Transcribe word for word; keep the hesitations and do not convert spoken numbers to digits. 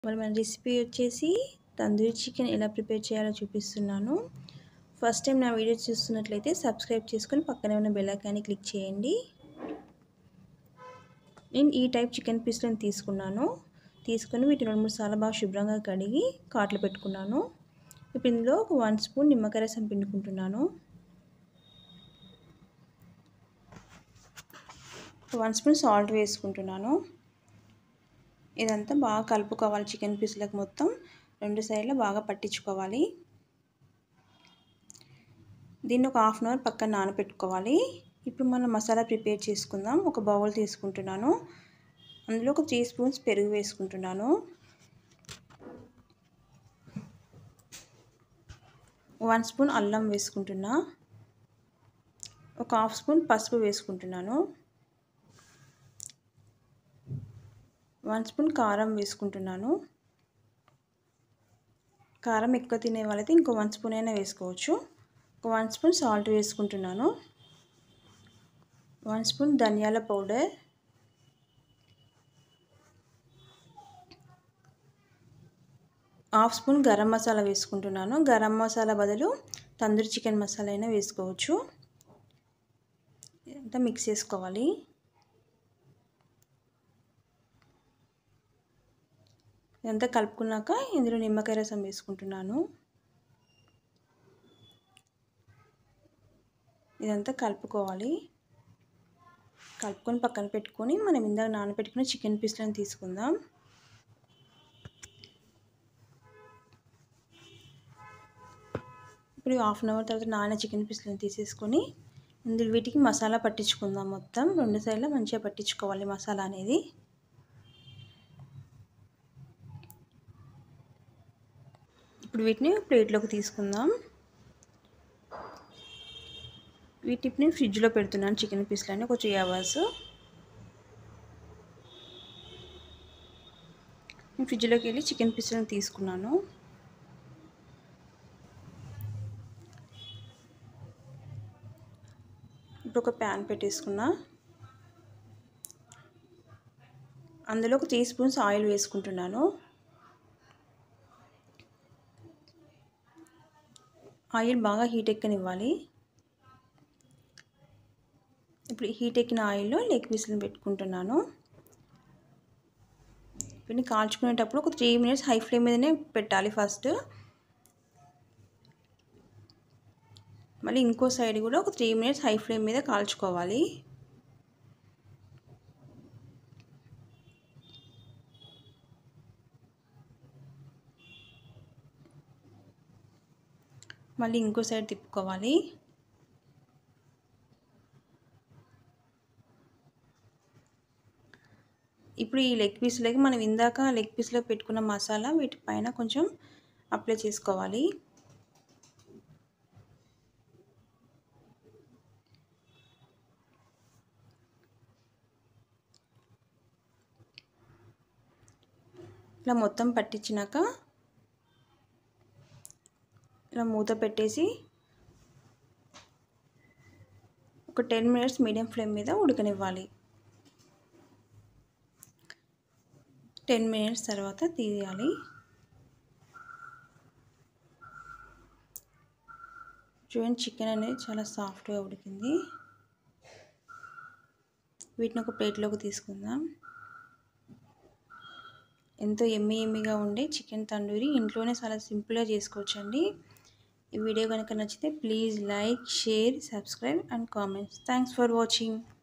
మరి మన రెసిపీ వచ్చేసి తందూరి చికెన్ ఎలా ప్రిపేర్ చేయాలో చూపిస్తున్నాను. ఫస్ట్ టైం నా వీడియో చూస్తున్నట్లయితే సబ్స్క్రైబ్ చేసుకొని పక్కనే ఉన్న బెల్ ఐకాన్ని క్లిక్ చేయండి. నేను ఈ టైప్ చికెన్ పీస్లను తీసుకున్నాను. తీసుకొని వీటిని రెండు మూడు సార్లు బాగా శుభ్రంగా కడిగి కాట్లు పెట్టుకున్నాను. ఇప్పుడు ఇందులో ఒక వన్ స్పూన్ నిమ్మకాయ రసం పిండుకుంటున్నాను. వన్ స్పూన్ సాల్ట్ వేసుకుంటున్నాను. ఇదంతా బాగా కలుపుకోవాలి. చికెన్ పీస్లకు మొత్తం రెండు సైడ్ల బాగా పట్టించుకోవాలి. దీన్ని ఒక హాఫ్ అన్ అవర్ పక్కన నానబెట్టుకోవాలి. ఇప్పుడు మనం మసాలా ప్రిపేర్ చేసుకుందాం. ఒక బౌల్ తీసుకుంటున్నాను. అందులో ఒక త్రీ స్పూన్స్ పెరుగు వేసుకుంటున్నాను. వన్ స్పూన్ అల్లం వేసుకుంటున్నా. ఒక హాఫ్ స్పూన్ పసుపు వేసుకుంటున్నాను. వన్ స్పూన్ కారం వేసుకుంటున్నాను. కారం ఎక్కువ తినే వాళ్ళైతే ఇంకో వన్ స్పూన్ అయినా వేసుకోవచ్చు. ఒక వన్ స్పూన్ సాల్ట్ వేసుకుంటున్నాను. వన్ స్పూన్ ధనియాల powder, half spoon garam masala వేసుకుంటున్నాను. గరం మసాలా బదులు తందూరి చికెన్ మసాలా అయినా వేసుకోవచ్చు. ఇదంతా మిక్స్ చేసుకోవాలి. ఇదంతా కలుపుకున్నాక ఇందులో నిమ్మకాయ రసం వేసుకుంటున్నాను. ఇదంతా కలుపుకోవాలి. కలుపుకొని పక్కన పెట్టుకొని మనం ఇందాక నానబెట్టుకున్న చికెన్ పీస్లను తీసుకుందాం. ఇప్పుడు హాఫ్ అన్ అవర్ తర్వాత నాన చికెన్ పీస్లను తీసేసుకొని ఇందులో వీటికి మసాలా పట్టించుకుందాం. మొత్తం రెండు సైడ్ల మంచిగా పట్టించుకోవాలి మసాలా అనేది. ఇప్పుడు వీటిని ప్లేట్లోకి తీసుకుందాం. వీటిని ఫ్రిడ్జ్లో పెడుతున్నాను చికెన్ పీస్లన్నీ ఒక త్రీ అవర్స్. నేను ఫ్రిడ్జ్లోకి వెళ్ళి చికెన్ పీస్లను తీసుకున్నాను. ఇప్పుడు ఒక ప్యాన్ పెట్టేసుకున్నా. అందులో ఒక త్రీ స్పూన్స్ ఆయిల్ వేసుకుంటున్నాను. ఆయిల్ బాగా హీట్ ఎక్కనివ్వాలి. ఇప్పుడు హీట్ ఎక్కిన ఆయిల్లో లెగ్ పీస్లను పెట్టుకుంటున్నాను. వీటిని కాల్చుకునేటప్పుడు ఒక త్రీ మినిట్స్ హై ఫ్లేమ్ మీదనే పెట్టాలి ఫస్ట్. మళ్ళీ ఇంకో సైడ్ కూడా ఒక త్రీ మినిట్స్ హై ఫ్లేమ్ మీద కాల్చుకోవాలి. మళ్ళీ ఇంకో సైడ్ తిప్పుకోవాలి. ఇప్పుడు ఈ లెగ్ పీస్లకి మనం ఇందాక లెగ్ పీస్లో పెట్టుకున్న మసాలా వీటిపైన కొంచెం అప్లై చేసుకోవాలి. ఇలా మొత్తం పట్టించినాక ఇలా మూత పెట్టేసి ఒక టెన్ మినిట్స్ మీడియం ఫ్లేమ్ మీద ఉడకనివ్వాలి. టెన్ మినిట్స్ తర్వాత తీయాలి. చూడండి చికెన్ అనేది చాలా సాఫ్ట్గా ఉడికింది. వీటిని ఒక ప్లేట్లోకి తీసుకుందాం. ఎంతో ఎమ్మి ఎమ్మిగా ఉండే చికెన్ తండూరి ఇంట్లోనే చాలా సింపుల్గా చేసుకోవచ్చండి. ఈ వీడియో కనుక నచ్చితే please like, share, subscribe and comments. Thanks for watching.